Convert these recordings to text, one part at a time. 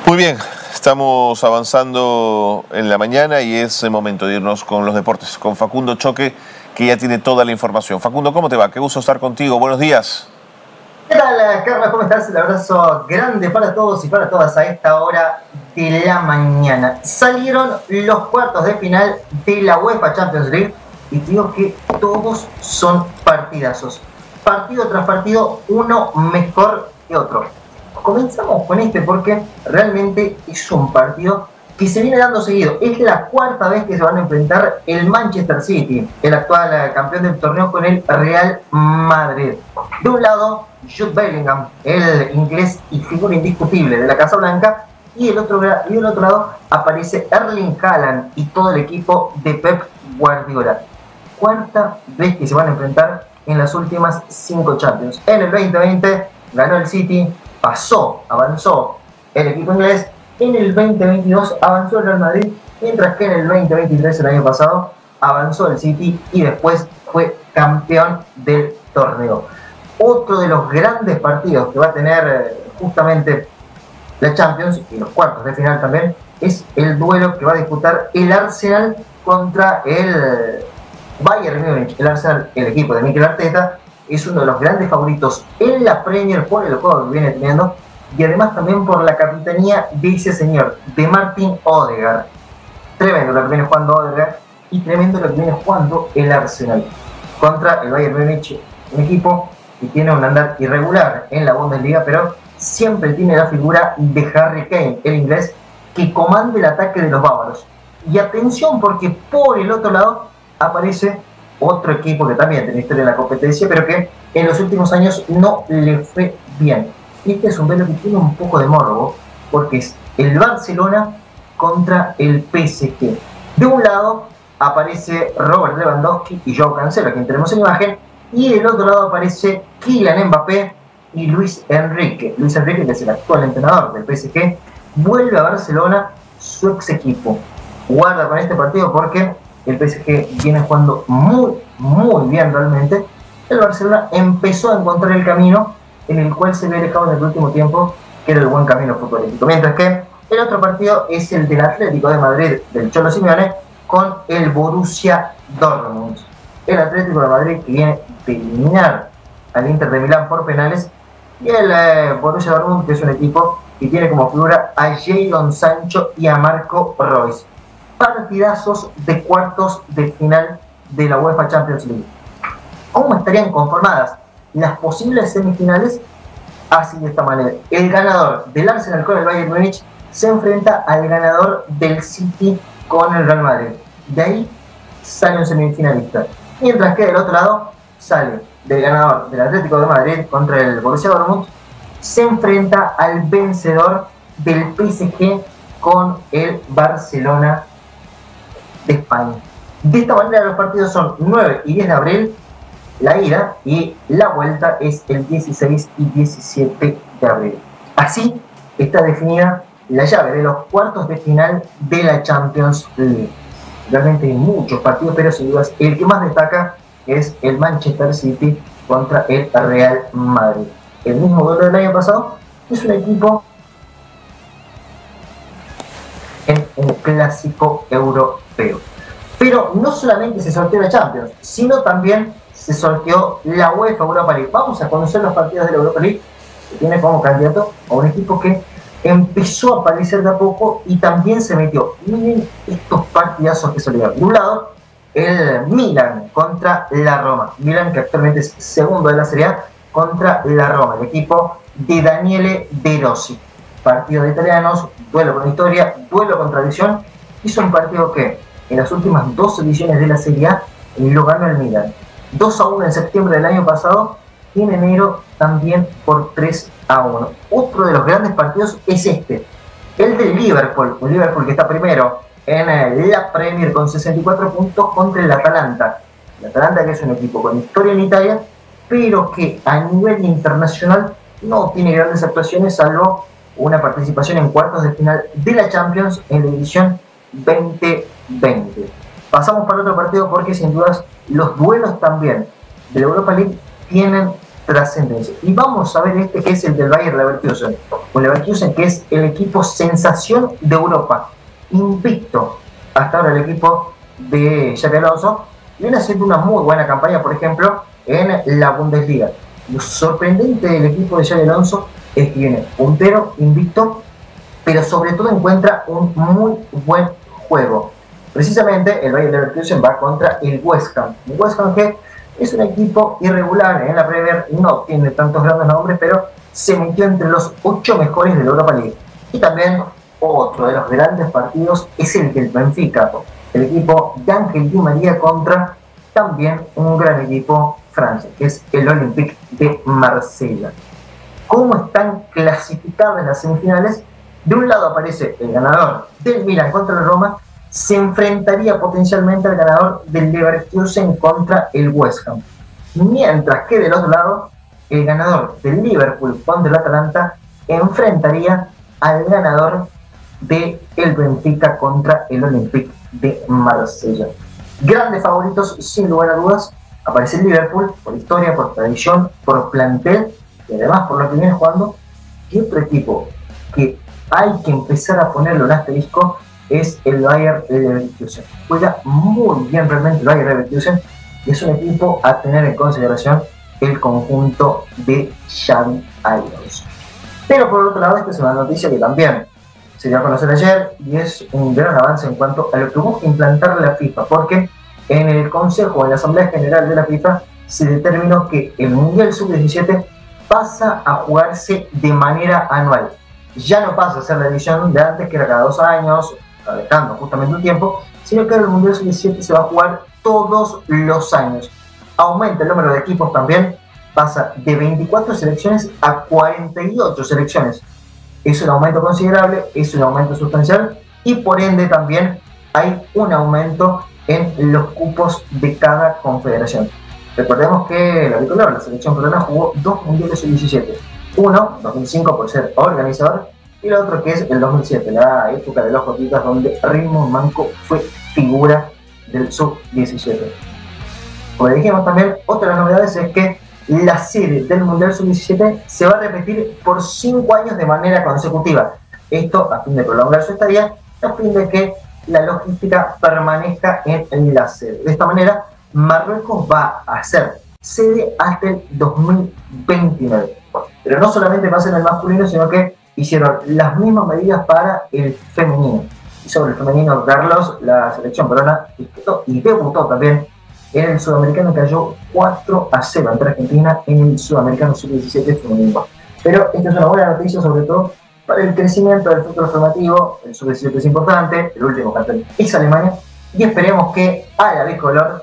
Muy bien, estamos avanzando en la mañana y es el momento de irnos con los deportes, con Facundo Choque, que ya tiene toda la información. Facundo, ¿cómo te va? Qué gusto estar contigo. Buenos días. ¿Qué tal, Carlos? ¿Cómo estás? Un abrazo grande para todos y para todas a esta hora de la mañana. Salieron los cuartos de final de la UEFA Champions League y te digo que todos son partidazos. Partido tras partido, uno mejor que otro. Comenzamos con este porque realmente es un partido que se viene dando seguido. Es la cuarta vez que se van a enfrentar el Manchester City, el actual campeón del torneo, con el Real Madrid. De un lado, Jude Bellingham, el inglés y figura indiscutible de la Casa Blanca, y del otro lado aparece Erling Haaland y todo el equipo de Pep Guardiola. Cuarta vez que se van a enfrentar en las últimas 5 Champions. En el 2020 ganó el City, avanzó el equipo inglés. En el 2022 avanzó el Real Madrid, mientras que en el 2023, el año pasado, avanzó el City y después fue campeón del torneo. Otro de los grandes partidos que va a tener justamente la Champions y los cuartos de final también es el duelo que va a disputar el Arsenal contra el Bayern Múnich. El Arsenal, el equipo de Mikel Arteta, es uno de los grandes favoritos en la Premier por el juego que viene teniendo y además también por la capitanía de ese señor, de Martin Odegaard. Tremendo lo que viene jugando Odegaard y tremendo lo que viene jugando el Arsenal contra el Bayern Múnich, un equipo que tiene un andar irregular en la Bundesliga, pero siempre tiene la figura de Harry Kane, el inglés, que comanda el ataque de los bávaros. Y atención, porque por el otro lado aparece otro equipo que también tiene historia en la competencia, pero que en los últimos años no le fue bien. Este es un duelo que tiene un poco de morbo, porque es el Barcelona contra el PSG. De un lado aparece Robert Lewandowski y Joao Cancelo, a quien tenemos en imagen, y del otro lado aparece Kylian Mbappé y Luis Enrique. Luis Enrique, que es el actual entrenador del PSG, vuelve a Barcelona, su ex equipo. Guarda con este partido porque el PSG viene jugando muy bien realmente. El Barcelona empezó a encontrar el camino en el cual se había alejado en el último tiempo, que era el buen camino futbolístico. Mientras que el otro partido es el del Atlético de Madrid, del Cholo Simeone, con el Borussia Dortmund. El Atlético de Madrid, que viene de eliminar al Inter de Milán por penales, y el Borussia Dortmund, que es un equipo que tiene como figura a Jadon Sancho y a Marco Reus. Partidazos de cuartos de final de la UEFA Champions League. ¿Cómo estarían conformadas las posibles semifinales? Así, de esta manera: el ganador del Arsenal con el Bayern Múnich se enfrenta al ganador del City con el Real Madrid. De ahí sale un semifinalista. Mientras que del otro lado sale del ganador del Atlético de Madrid contra el Borussia Dortmund, se enfrenta al vencedor del PSG con el Barcelona de España. De esta manera los partidos son 9 y 10 de abril, la ida, y la vuelta es el 16 y 17 de abril. Así está definida la llave de los cuartos de final de la Champions League. Realmente hay muchos partidos, pero sin dudas el que más destaca es el Manchester City contra el Real Madrid. El mismo duelo del año pasado, es un equipo en un clásico europeo. Pero no solamente se sorteó la Champions, sino también se sorteó la UEFA Europa League. Vamos a conocer los partidos de la Europa League, que tiene como candidato a un equipo que empezó a aparecer de a poco y también se metió. Miren estos partidazos que se le dan. De un lado, el Milan contra la Roma. Milan, que actualmente es segundo de la Serie A, contra la Roma, el equipo de Daniele De Rossi. Partido de italianos, duelo con historia, duelo con tradición. Hizo un partido que en las últimas 2 ediciones de la Serie A lo ganó el Milan. 2-1 en septiembre del año pasado y en enero también por 3-1. Otro de los grandes partidos es este, el del Liverpool. Un Liverpool que está primero en la Premier con 64 puntos contra el Atalanta. El Atalanta, que es un equipo con historia en Italia, pero que a nivel internacional no tiene grandes actuaciones, salvo una participación en cuartos de final de la Champions en la edición 2020. Pasamos para otro partido porque sin dudas los duelos también de la Europa League tienen trascendencia. Y vamos a ver este que es el del Bayer Leverkusen. Un Leverkusen que es el equipo sensación de Europa. Invicto hasta ahora el equipo de Xabi Alonso. Viene haciendo una muy buena campaña, por ejemplo, en la Bundesliga. Lo sorprendente del equipo de Xabi Alonso es que viene puntero, invicto, pero sobre todo encuentra un muy buen juego. Precisamente el Bayer Leverkusen va contra el West Ham. El West Ham que es un equipo irregular en la Premier, no tiene tantos grandes nombres, pero se metió entre los 8 mejores de la Europa League. Y también otro de los grandes partidos es el del Benfica, el equipo de Ángel Di María contra también un gran equipo francés, que es el Olympique de Marsella. ¿Cómo están clasificadas las semifinales? De un lado aparece el ganador del Milan contra el Roma, se enfrentaría potencialmente al ganador del Leverkusen contra el West Ham. Mientras que del otro lado, el ganador del Liverpool contra el Atalanta enfrentaría al ganador del Benfica contra el Olympique de Marsella. Grandes favoritos, sin lugar a dudas, aparece el Liverpool por historia, por tradición, por plantel y además por lo que viene jugando. Y otro equipo que hay que empezar a ponerlo en asterisco es el Bayer Leverkusen. Juega muy bien realmente el Bayer Leverkusen y es un equipo a tener en consideración el conjunto de Xabi Alonso. Pero por otro lado, esta es una noticia que también se dio a conocer ayer y es un gran avance en cuanto a lo que busca implantar la FIFA, porque en el Consejo, en la Asamblea General de la FIFA, se determinó que el Mundial Sub-17 pasa a jugarse de manera anual. Ya no pasa a ser la edición de antes, que era cada 2 años, dejando justamente un tiempo, sino que ahora el Mundial Sub-17 se va a jugar todos los años. Aumenta el número de equipos también, pasa de 24 selecciones a 48 selecciones. Es un aumento considerable, es un aumento sustancial y por ende también hay un aumento en los cupos de cada confederación. Recordemos que la bicolor, la selección peruana, jugó 2 mundiales sub-17. Uno, 2005 por ser organizador, y el otro que es el 2007, la época de los Jotitas, donde Raymond Manco fue figura del sub-17. Como dijimos también, otra de las novedades es que la serie del Mundial Sub-17 se va a repetir por 5 años de manera consecutiva. Esto a fin de prolongar su estadía, a fin de que la logística permanezca en la sede. De esta manera, Marruecos va a ser sede hasta el 2029. Pero no solamente va a ser el masculino, sino que hicieron las mismas medidas para el femenino. Y sobre el femenino, Carlos, la selección peruana y debutó también en el sudamericano, cayó 4-0 ante Argentina en el sudamericano sub-17 femenino. Pero esta es una buena noticia, sobre todo para el crecimiento del fútbol formativo. El sub-17 es importante, el último campeón es Alemania, y esperemos que a la bicolor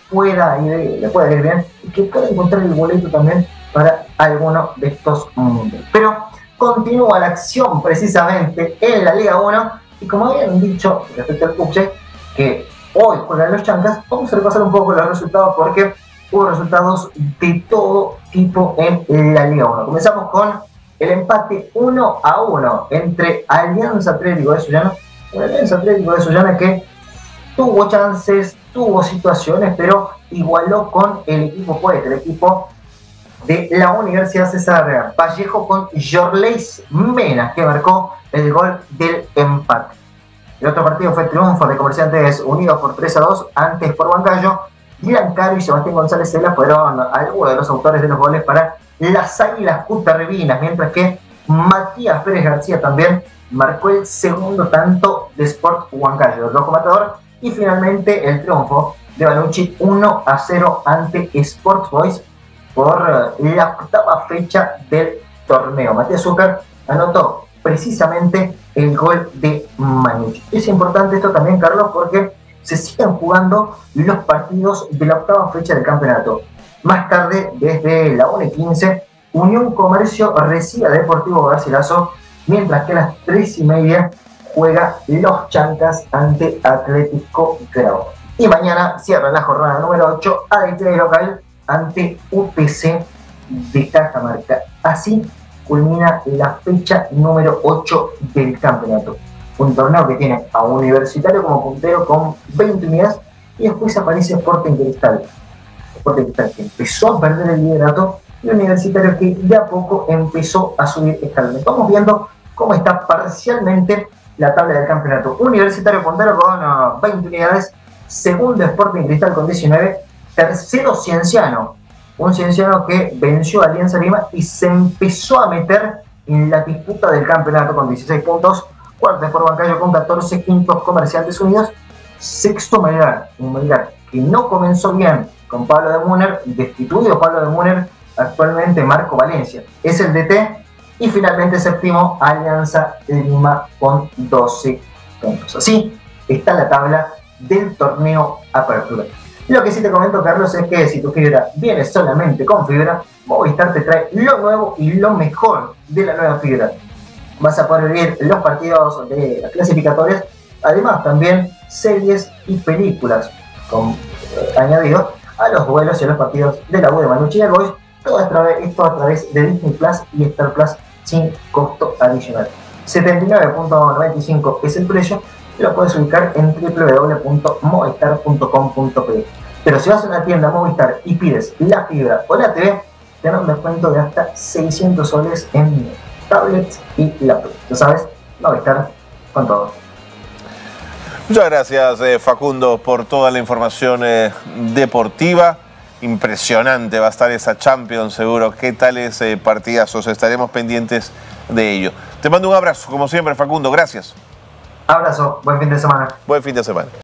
le pueda ir bien y que pueda encontrar el boleto también para alguno de estos mundos. Pero continúa la acción precisamente en la Liga 1 y como habían dicho respecto al Puche, que hoy juegan los Chancas, vamos a repasar un poco los resultados porque hubo resultados de todo tipo en la Liga 1. Comenzamos con el empate 1-1 entre Alianza Atlético de Sullana, un Alianza Atlético de Sullana que tuvo chances, tuvo situaciones, pero igualó con el equipo Poeta, el equipo de la Universidad César Vallejo, con Jorleis Mena, que marcó el gol del empate. El otro partido fue el triunfo de Comerciantes Unidos por 3-2 ante Sport Huancayo. Dylan Caro y Sebastián González Cela fueron algunos de los autores de los goles para las Águilas Cuntarrevinas, mientras que Matías Pérez García también marcó el segundo tanto de Sport Huancayo, el rojo matador. Y finalmente el triunfo de Banucci 1-0 ante Sport Boys por la octava fecha del torneo. Matías Zúcar anotó precisamente el gol de Manucci. Es importante esto también, Carlos, porque se siguen jugando los partidos de la octava fecha del campeonato. Más tarde, desde la 1:15, Unión Comercio recibe a Deportivo Garcilaso, mientras que a las 3:30 juega los Chancas ante Atlético Grau. Y mañana cierra la jornada número 8 ADT local ante UPC de Cajamarca. Así culmina la fecha número 8 del campeonato. Un torneo que tiene a Universitario como puntero con 20 unidades y después aparece Sporting Cristal. Sporting Cristal que empezó a perder el liderato y Universitario que de a poco empezó a subir escalones. Vamos viendo cómo está parcialmente la tabla del campeonato. Universitario puntero con 20 unidades, segundo Sporting Cristal con 19, tercero Cienciano, un Cienciano que venció a Alianza Lima y se empezó a meter en la disputa del campeonato con 16 puntos, cuarto Sport Bancayo con 14, quinto Comerciantes Unidos, sexto Melgar, un Melgar que no comenzó bien con Pablo de Munner, destituido Pablo de Munner, actualmente Marco Valencia es el DT, y finalmente séptimo Alianza Lima con 12 puntos. Así está la tabla del torneo Apertura. Lo que sí te comento, Carlos, es que si tu fibra viene solamente con fibra, Movistar te trae lo nuevo y lo mejor de la nueva fibra. Vas a poder vivir los partidos de las clasificatorias, además también series y películas añadido a los vuelos y a los partidos de la U de Manucci y el Boys, esto a través de Disney Plus y Star Plus sin costo adicional. 79.95 es el precio, lo puedes ubicar en www.movistar.com.pe. Pero si vas a una tienda Movistar y pides la fibra o la TV, te dan un descuento de hasta 600 soles en tablets y laptops. Ya sabes, Movistar con todo. Muchas gracias, Facundo, por toda la información deportiva. Impresionante va a estar esa Champions, seguro. ¿Qué tales partidazos? Estaremos pendientes de ello. Te mando un abrazo, como siempre, Facundo. Gracias. Abrazo. Buen fin de semana. Buen fin de semana.